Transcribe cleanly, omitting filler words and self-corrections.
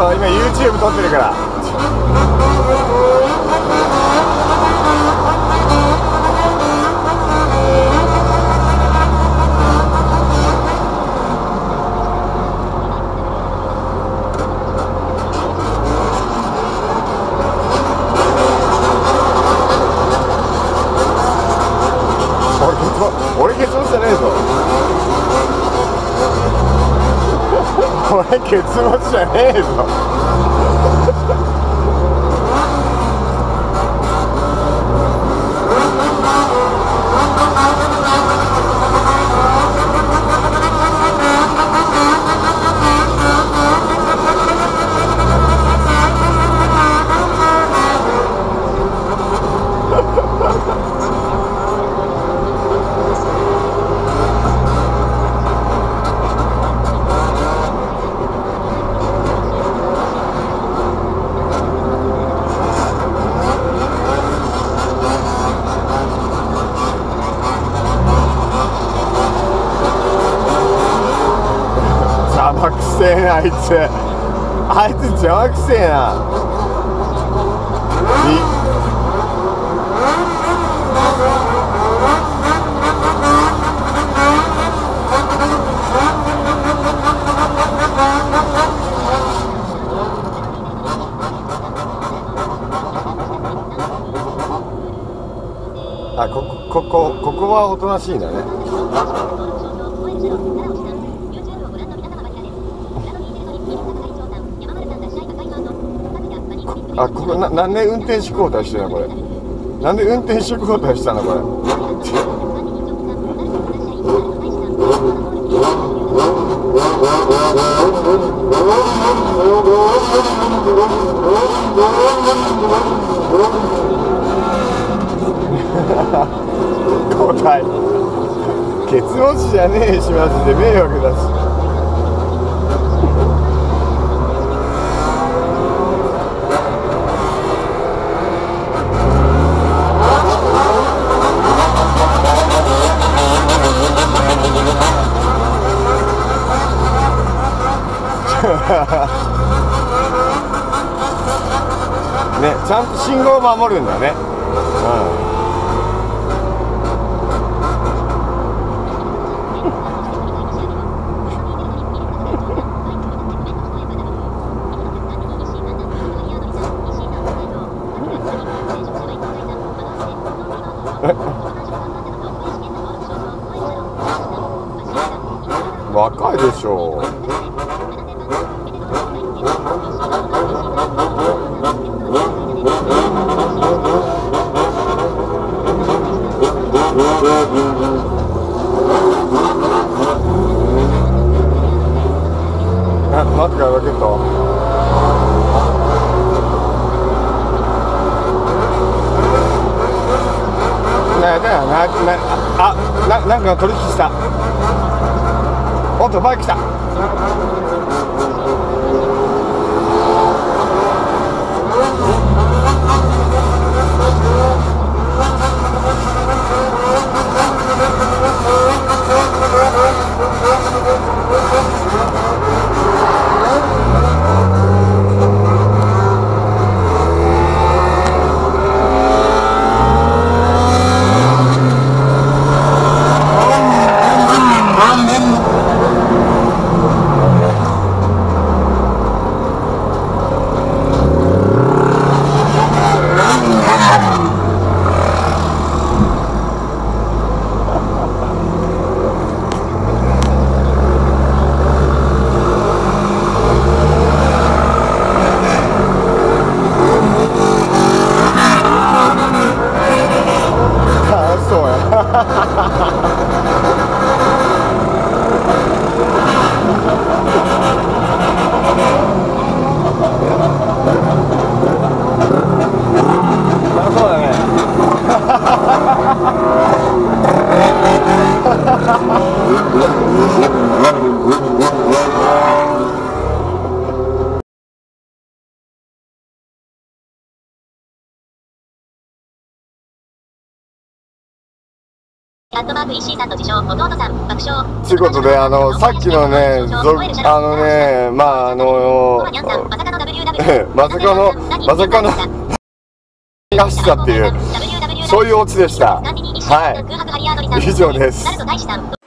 今 YouTube 撮ってるから。俺ケツ持ちじゃねえぞ。俺ケツ持ちじゃねえぞ。邪魔くせえな、あいつ邪魔くせえな。あ、ここはおとなしいんだね。あ、ここなんで運転手交代してるのこれ。なんで運転手交代したのこれ。交代。ケツ持ちじゃねえし、マジで迷惑だし。ね、ちゃんと信号を守るんだね。若いでしょう。待ってからロケット。なんか取引した。おっとバイク来た。 アットマーク石井さんの自称弟さん爆笑ということでさっきのねまあまさかのらしさっていう、そういうオチでした。はい、以上です。